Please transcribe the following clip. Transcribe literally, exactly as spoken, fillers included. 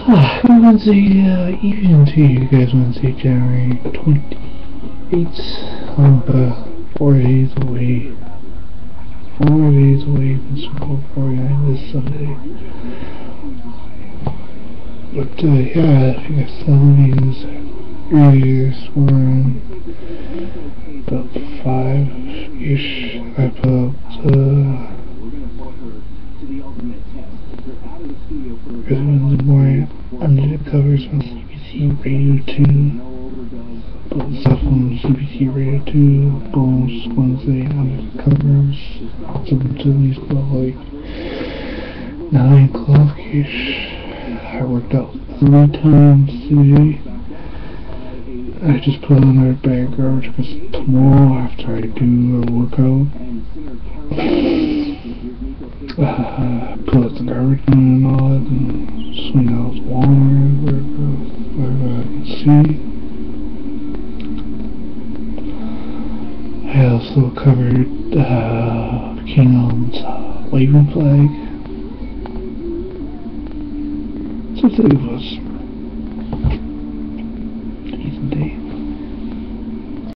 Ah, good Wednesday uh, evening to you guys. Wednesday, January twenty-eighth. I'm uh, four days away. Four days away from Super Bowl forty-nine this Sunday. But uh, yeah, if you guys saw the news earlier this morning, about five-ish, I put up uh, Good Wednesday morning under the covers on C B C Radio two. Put stuff on C B C Radio two, bonus Wednesday under the covers. Something to at least about like nine o'clock-ish. I worked out three times today. I just put on our bag garbage because tomorrow after I do a workout, uh, pull out the garbage and all that and swing out the Walmart wherever I can see. I also covered uh, Kingdom's uh, waving flag. So today was decent day.